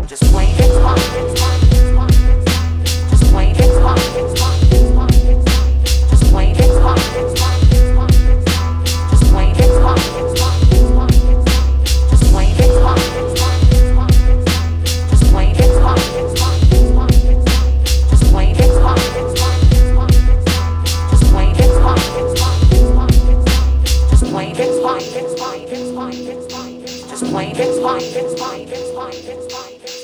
Just plain hip hop. Just plain hip hop. Just plain hip hop. Just plain hip hop. Just plain hip hop. Just plain hip hop. Just plain hip hop. Just plain hip hop. Just plain hip hop. Just plain hip hop.